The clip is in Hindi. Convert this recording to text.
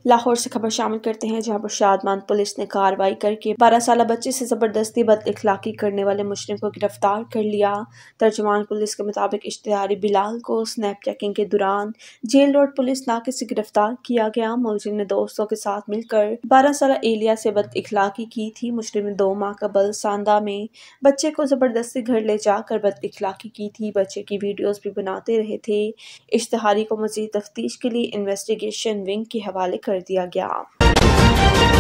लाहौर से खबर शामिल करते हैं, जहां पर शादमान पुलिस ने कार्रवाई करके 12 साल बच्चे से जबरदस्ती बदइखलाकी करने वाले मुजरिम को गिरफ्तार कर लिया। तर्जुमान पुलिस के मुताबिक इश्तिहारी बिलाल को स्नैप चेकिंग के दौरान जेल रोड पुलिस नाके से गिरफ्तार किया गया। मुलजिम ने दोस्तों के साथ मिलकर 12 साल एलिया से बदइखलाकी की थी। मुजरिम ने 2 माह कबल सांदा में बच्चे को जबरदस्ती घर ले जाकर बदइखलाकी की थी। बच्चे की वीडियोज भी बनाते रहे थे। इश्तिहारी को मजीद तफ्तीश के लिए इन्वेस्टिगेशन विंग के हवाले कर दिया गया।